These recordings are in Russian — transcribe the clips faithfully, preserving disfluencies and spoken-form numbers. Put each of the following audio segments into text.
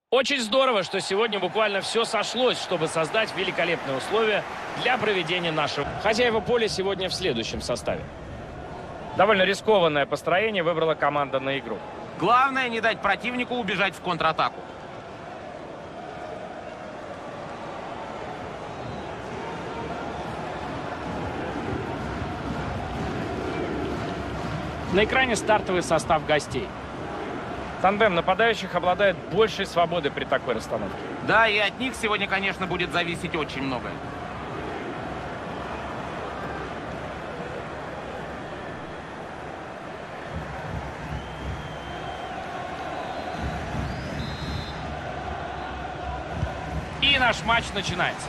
Очень здорово, что сегодня буквально все сошлось, чтобы создать великолепные условия для проведения нашего. Хозяева поля сегодня в следующем составе. Довольно рискованное построение выбрала команда на игру. Главное не дать противнику убежать в контратаку. На экране стартовый состав гостей. Тандем нападающих обладает большей свободой при такой расстановке. Да, и от них сегодня, конечно, будет зависеть очень многое. И наш матч начинается.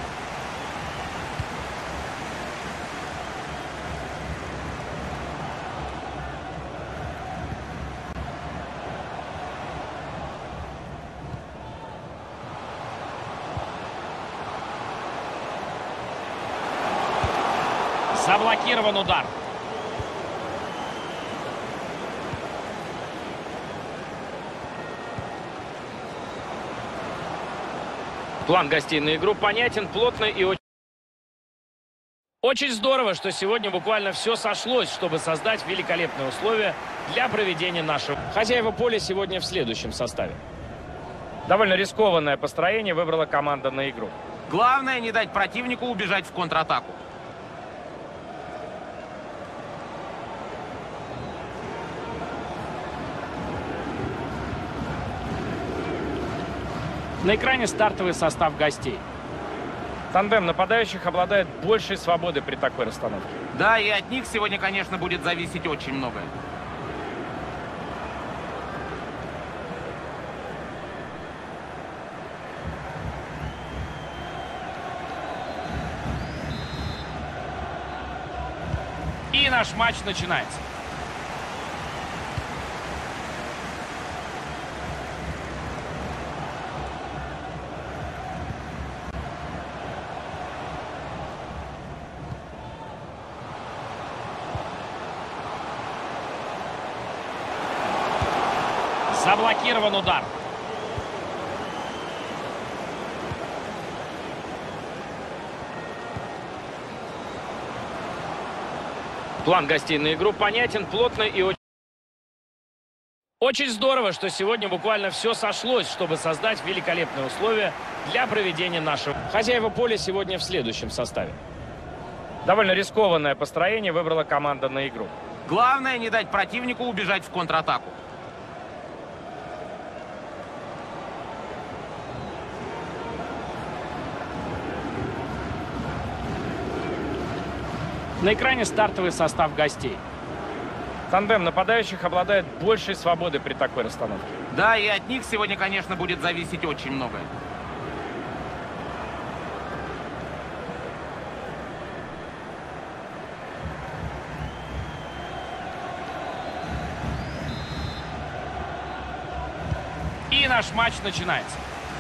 Заблокирован удар. План гостей на игру понятен, плотный и очень... Очень здорово, что сегодня буквально все сошлось, чтобы создать великолепные условия для проведения нашего. Хозяева поля сегодня в следующем составе. Довольно рискованное построение выбрала команда на игру. Главное не дать противнику убежать в контратаку. На экране стартовый состав гостей. Тандем нападающих обладает большей свободой при такой расстановке. Да, и от них сегодня, конечно, будет зависеть очень многое. И наш матч начинается. Заблокирован удар. План гостей на игру понятен, плотный и очень... Очень здорово, что сегодня буквально все сошлось, чтобы создать великолепные условия для проведения нашего. Хозяева поля сегодня в следующем составе. Довольно рискованное построение выбрала команда на игру. Главное не дать противнику убежать в контратаку. На экране стартовый состав гостей. Тандем нападающих обладает большей свободой при такой расстановке. Да, и от них сегодня, конечно, будет зависеть очень многое. И наш матч начинается.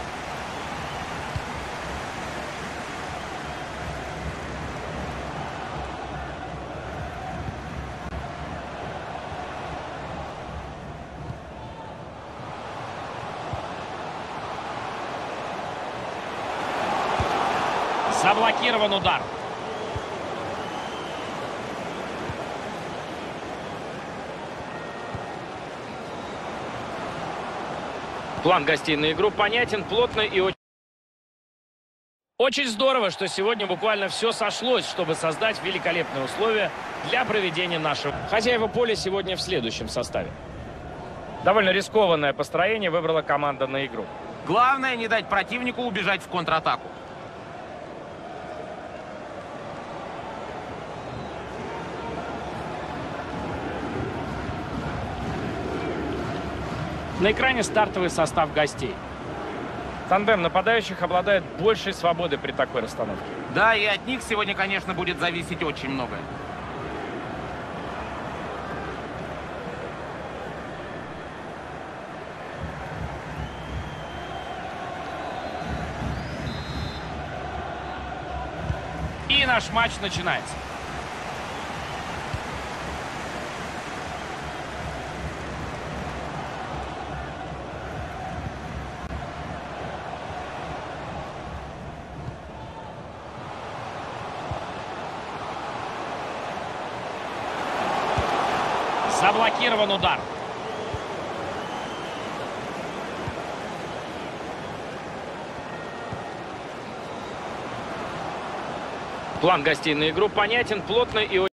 Заблокирован удар. План гостей на игру понятен, плотный и очень... Очень здорово, что сегодня буквально все сошлось, чтобы создать великолепные условия для проведения нашего. Хозяева поля сегодня в следующем составе. Довольно рискованное построение выбрала команда на игру. Главное не дать противнику убежать в контратаку. На экране стартовый состав гостей. Тандем нападающих обладает большей свободой при такой расстановке. Да, и от них сегодня, конечно, будет зависеть очень многое. И наш матч начинается. Заблокирован удар. План гостей на игру понятен, плотно и очень...